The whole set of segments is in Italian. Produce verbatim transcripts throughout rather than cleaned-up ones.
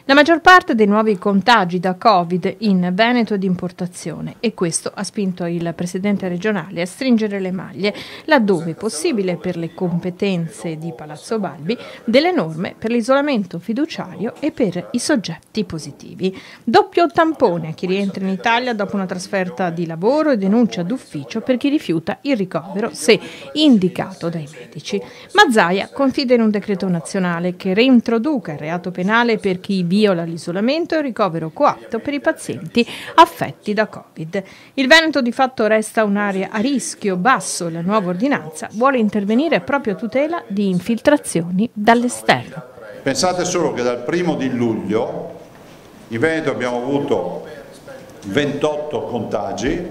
La maggior parte dei nuovi contagi da Covid in Veneto è di importazione e questo ha spinto il presidente regionale a stringere le maglie, laddove possibile per le competenze di Palazzo Balbi, delle norme per l'isolamento fiduciario e per i soggetti positivi. Doppio tampone a chi rientra in Italia dopo una trasferta di lavoro e denuncia d'ufficio per chi rifiuta il ricovero se indicato dai medici. Mazzaia confida in un decreto nazionale che reintroduca il reato penale per chi viola l'isolamento e il ricovero coatto per i pazienti affetti da Covid. Il Veneto di fatto resta un'area a rischio basso e la nuova ordinanza vuole intervenire proprio a tutela di infiltrazioni dall'esterno. Pensate solo che dal primo di luglio in Veneto abbiamo avuto ventotto contagi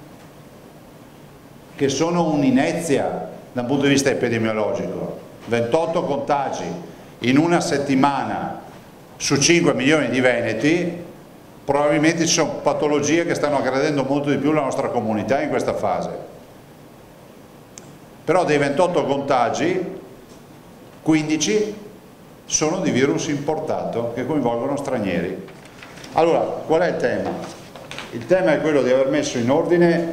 che sono un'inezia dal punto di vista epidemiologico. ventotto contagi in una settimana su cinque milioni di veneti, probabilmente ci sono patologie che stanno aggredendo molto di più la nostra comunità in questa fase. Però dei ventotto contagi, quindici sono di virus importato che coinvolgono stranieri. Allora, qual è il tema? Il tema è quello di aver messo in ordine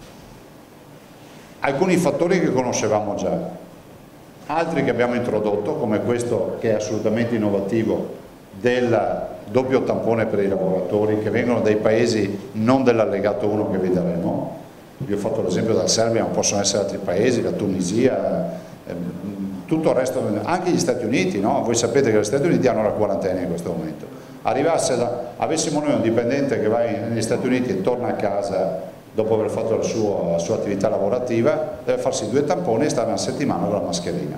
alcuni fattori che conoscevamo già, altri che abbiamo introdotto, come questo che è assolutamente innovativo, del doppio tampone per i lavoratori che vengono dai paesi non dell'allegato uno che vi daremo. Vi ho fatto l'esempio della Serbia, ma possono essere altri paesi, la Tunisia, ehm, tutto il resto, anche gli Stati Uniti, no? Voi sapete che gli Stati Uniti hanno la quarantena in questo momento. Arrivasse da, avessimo noi un dipendente che va negli Stati Uniti e torna a casa dopo aver fatto la sua, la sua attività lavorativa, deve farsi due tamponi e stare una settimana con la mascherina.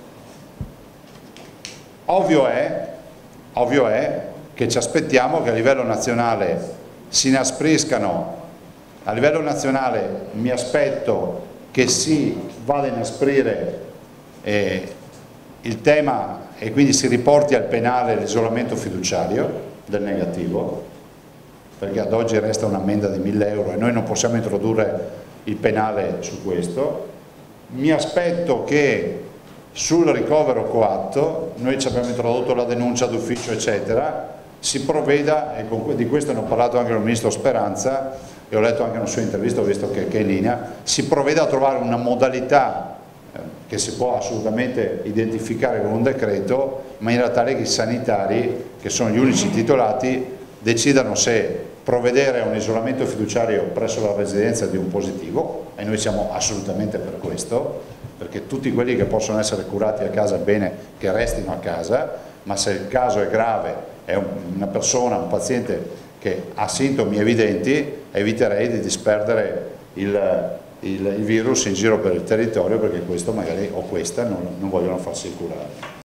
Ovvio è Ovvio è che ci aspettiamo che a livello nazionale si inaspriscano, a livello nazionale mi aspetto che si vada a inasprire eh, il tema e quindi si riporti al penale l'isolamento fiduciario del negativo, perché ad oggi resta un'ammenda di mille euro e noi non possiamo introdurre il penale su questo. Mi aspetto che sul ricovero coatto, noi ci abbiamo introdotto la denuncia d'ufficio eccetera, si provveda, e con, di questo ne ho parlato anche con il ministro Speranza e ho letto anche una sua intervista, ho visto che, che è in linea, si provveda a trovare una modalità eh, che si può assolutamente identificare con un decreto, in maniera tale che i sanitari, che sono gli unici titolati, decidano se provvedere a un isolamento fiduciario presso la residenza di un positivo, e noi siamo assolutamente per questo, perché tutti quelli che possono essere curati a casa è bene che restino a casa, ma se il caso è grave, è una persona, un paziente che ha sintomi evidenti, eviterei di disperdere il, il, il virus in giro per il territorio, perché questo magari o questa non, non vogliono farsi curare.